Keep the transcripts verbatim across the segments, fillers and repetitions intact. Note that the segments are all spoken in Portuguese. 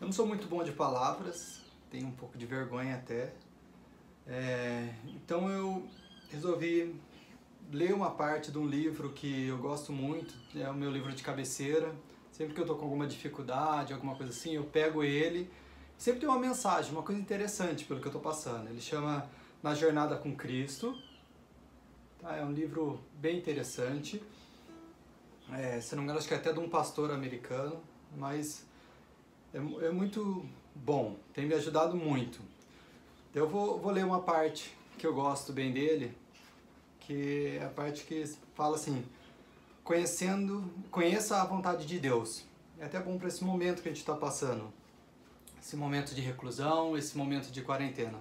não sou muito bom de palavras, tenho um pouco de vergonha até. É, então eu resolvi ler uma parte de um livro que eu gosto muito, é o meu livro de cabeceira. Sempre que eu estou com alguma dificuldade, alguma coisa assim, eu pego ele. Sempre tem uma mensagem, uma coisa interessante pelo que eu estou passando. Ele chama Na Jornada com Cristo. Tá, é um livro bem interessante. É, se não me engano, acho que é até de um pastor americano, mas é, é muito bom, tem me ajudado muito. Eu vou, vou ler uma parte que eu gosto bem dele, que é a parte que fala assim: conhecendo, conheça a vontade de Deus. É até bom para esse momento que a gente está passando, esse momento de reclusão, esse momento de quarentena.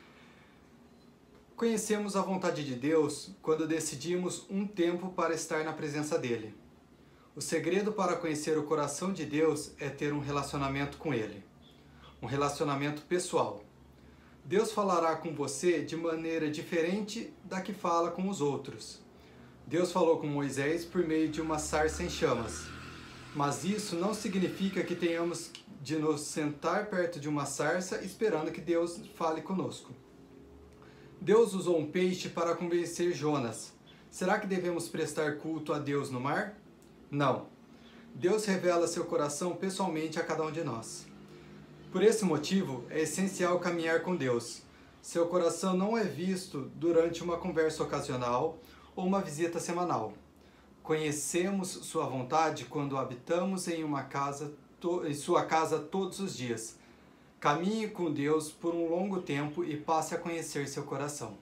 Conhecemos a vontade de Deus quando decidimos um tempo para estar na presença dele. O segredo para conhecer o coração de Deus é ter um relacionamento com Ele, um relacionamento pessoal. Deus falará com você de maneira diferente da que fala com os outros. Deus falou com Moisés por meio de uma sarça em chamas, mas isso não significa que tenhamos de nos sentar perto de uma sarça esperando que Deus fale conosco. Deus usou um peixe para convencer Jonas. Será que devemos prestar culto a Deus no mar? Não. Deus revela seu coração pessoalmente a cada um de nós. Por esse motivo, é essencial caminhar com Deus. Seu coração não é visto durante uma conversa ocasional ou uma visita semanal. Conhecemos sua vontade quando habitamos em uma casa, em sua casa todos os dias. Caminhe com Deus por um longo tempo e passe a conhecer seu coração.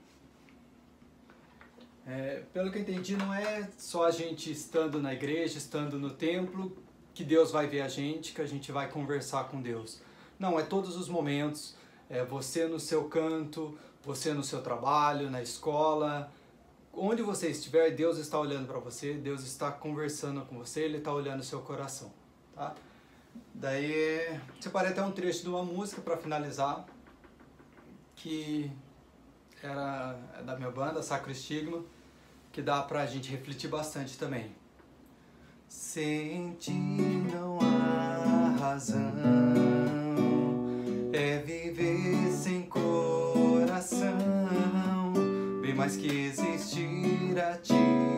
É, pelo que eu entendi, não é só a gente estando na igreja, estando no templo, que Deus vai ver a gente, que a gente vai conversar com Deus. Não, é todos os momentos, é você no seu canto, você no seu trabalho, na escola, onde você estiver, Deus está olhando para você, Deus está conversando com você, Ele está olhando o seu coração, tá? Daí, separei até um trecho de uma música para finalizar, que era da minha banda, Sacro Estigma, que dá pra gente refletir bastante também. Sem ti não há razão, é viver sem coração, bem mais que existir a ti.